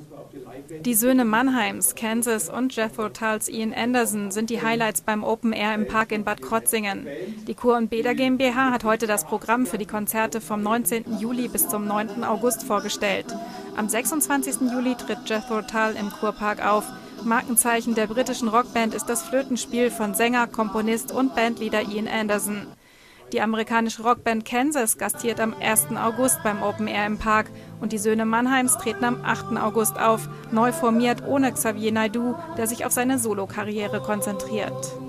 Die Söhne Mannheims, Kansas und Jethro Tulls Ian Anderson sind die Highlights beim Open Air im Park in Bad Krotzingen. Die Kur und Bäder GmbH hat heute das Programm für die Konzerte vom 19. Juli bis zum 9. August vorgestellt. Am 26. Juli tritt Jethro Tull im Kurpark auf. Markenzeichen der britischen Rockband ist das Flötenspiel von Sänger, Komponist und Bandleader Ian Anderson. Die amerikanische Rockband Kansas gastiert am 1. August beim Open Air im Park und die Söhne Mannheims treten am 8. August auf, neu formiert ohne Xavier Naidoo, der sich auf seine Solokarriere konzentriert.